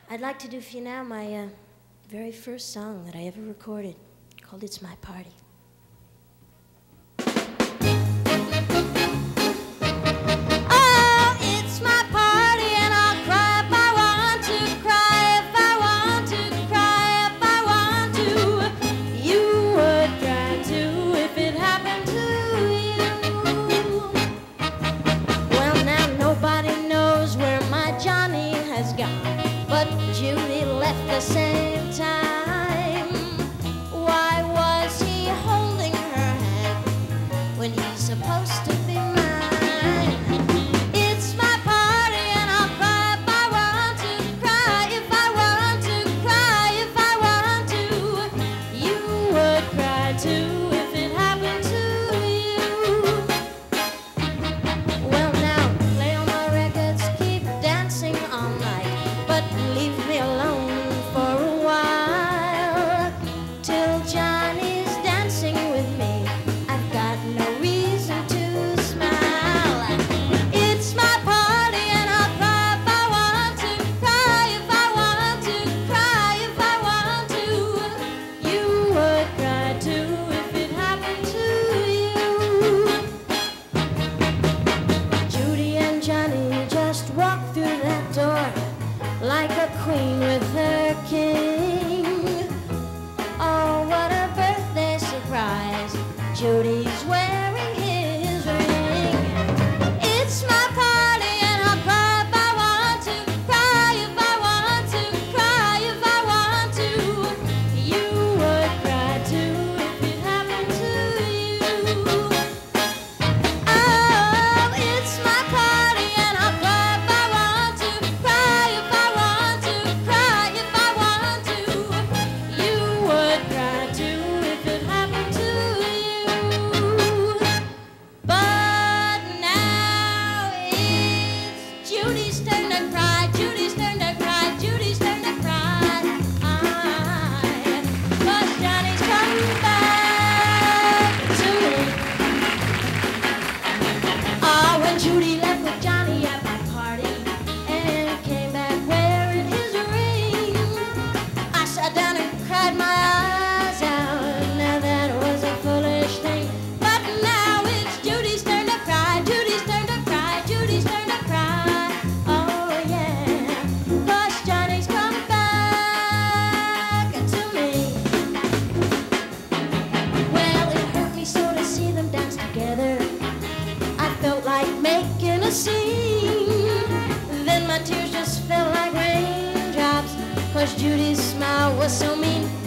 I'd like to do for you now my very first song that I ever recorded, called It's My Party. But Judy left the same time. Why was he holding her hand when he's supposed to be mine? It's my party and I'll cry if I want to, cry if I want to, cry if I want to. You would cry too if it happened to you. Well now, play all my records, keep dancing all night, but leave me alone for a while till Johnny's dancing with me. I've got no reason to smile. It's my party and I'll cry if I want to, cry if I want to, cry if I want to. You would cry too if it happened to you. Judy and Johnny just walked through that door like a queen with her king. Oh, what a birthday surprise. Judy's wearing his ring. It's my party and I'll cry if I want to, cry if I want to, cry if I want to. You would cry too if it happened to you. Oh, it's my party and I'll cry if I want to, cry if I want to, cry if I want to. You would cry too if it happened to you. But now it's Judy's turn to cry, Judy's turn to cry, Judy's turn to cry. 'Cause Johnny's coming back to me. Ah, when Judy left with Johnny at my party and came back wearing his ring, I sat down and cried my eyes out. Now that was a foolish thing. But now it's Judy's turn to cry, Judy's turn to cry, Judy's turn to cry. Oh yeah, 'cause Johnny's come back to me. Well, it hurt me so to see them dance together. I felt like making a scene. Then my tears just fell like raindrops, 'cause Judy's smile was so mean.